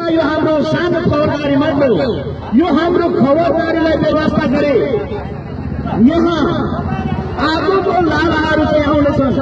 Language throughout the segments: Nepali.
बिचमा यो हाम्रो सानो खबरदारी मात्र हो। यो हाम्रो खबरदारीलाई व्यवस्था गरे यहाँ आगोको लाभाहरू चाहिँ आउनेछन्।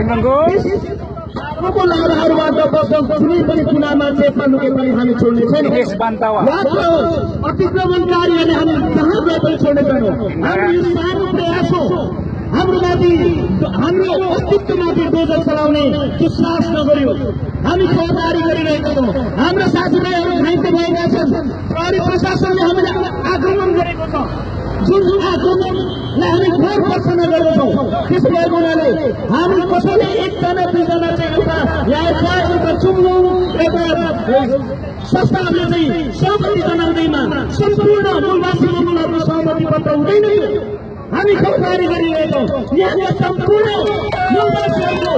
आगोको लाभाहरूबाट कुनै पनि कुनामा चेप्नुके पनि हामी छोड्ने छैनौँ। अतिक्रमणकारीहरूले हामी जहाँ गए पनि छोड्ने छैनौँ। हाम्रो यो सानो प्रयास हो हाम्रो अस्तित्वमाथि डोजर चलाउने विश्वास नगर्यो। हामी खबरदारी गरिरहेका छौँ। हाम्रो साथीभाइहरू घाइते भएका छन्। प्रहरी प्रशासनले हामीलाई आक्रमण गरेको छ। जुन आक्रमणलाई हामी घोर भर्सना गर्दछौँ। त्यसो भएको हुनाले हामी कसैले एकजना दुईजना चाहिँ एउटा चुम्नु एउटा संस्थाहरूले चाहिँ सहमति जनाउँदैमा सम्पूर्ण मूलवासी मुलुकहरूको सहमति पत्र हुँदैन। हामी खबरदारी गरिरहेछौँ। यहाँका सम्पूर्ण मूलवासीहरूको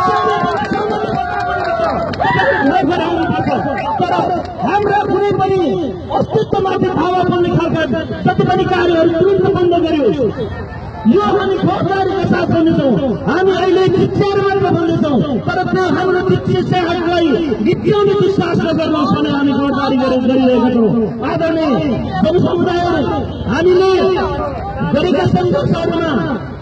तर हाम्रा कुनै पनि अस्तित्वमाथि धावा पर्ने खालका जति पनि कार्यहरू तुरन्त बन्द गर्यो। यो हामी खबरदारीका साथ गर्नेछौँ। हामी अहिले चिच्याएर मात्र भन्दैछौँ तर त्यो हाम्रो चिच्याहरूलाई गिट्याउने विश्वास नगर्नुहोस् भनेर हामी खबरदारी गरिरहेका छौँ। आदरणीय जनसमुदायहरू हामीले गरेका सङ्घर्षहरूमा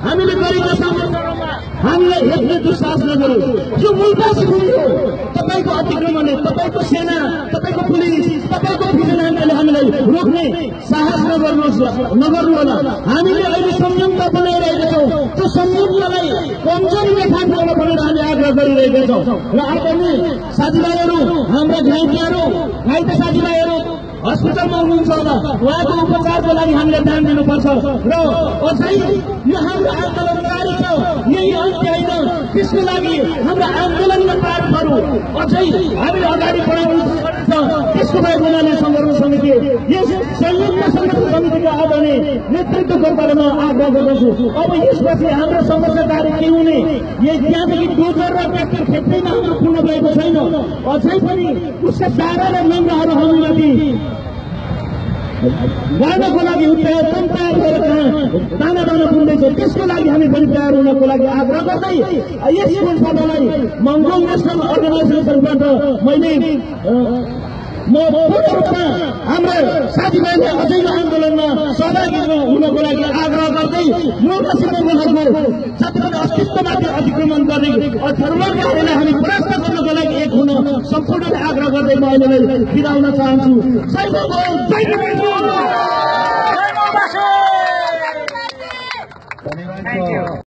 हामीलाई हेर्ने विश्वास नगर्यो। यो मुलवासी भूमि हो। तपाईँको अतिक्रमणले तपाईँको सेना तपाईँको पुलिस तपाईँको भिजिलेन्सले हामीलाई रोक्ने साहस नगर्नु होला। हामीले अहिले संयमता बनाइरहेका छौँ। त्यो संयमतालाई कमजोरी देखाउनु भनेर हामी आग्रह गरिरहेका छौँ। र आदरणीय साथीभाइहरू हाम्रा घाइते साथीभाइहरू हस्पिटलमा हुनुहुन्छ होला। उहाँको उपचारको लागि हामीले ध्यान दिनुपर्छ। र अझै यो हाम्रो आन्दोलन जारी छ। यही अन्त्य होइन। त्यसको लागि हाम्रो आन्दोलनका पाठहरू अझै हामीले अगाडि बढाउनु छ। त्यसको भएको हुनाले सङ्घर्ष समिति यस संयुक्त सङ्घर्ष समितिको आदरणीय नेतृत्वकर्ताले म आग्रह गर्दछु। अब यसपछि हाम्रो सङ्घर्ष जारी के हुने? त्यहाँदेखि डोजर र ट्र्याक्टर खेप्दैमा हाम्रो पूर्ण भएको छैन। अझै पनि उसका दारा र नम्रहरू हामीमाथि गर्नको लागि तयार भएर दाना पुग्दैछ। त्यसको लागि हामी पनि तयार हुनको लागि आग्रह गर्दै यस सभालाई मङ्गोल नेसनल अर्गनाइजेसनबाट म पूर्ण रूपमा हाम्रा साथीभाइलाई अझै यो आन्दोलनमा सहभागी हुनको लागि आग्रह गर्दै मूलवासी मङ्गोलहरूको जति पनि अस्तित्वमाथि अतिक्रमण गर्ने धर्महरूलाई हामी परास्त गर्नको लागि एक हुन सम्पूर्णले आग्रह गर्दै म अहिलेलाई बिदा हुन चाहन्छु। जय मङ्गोल।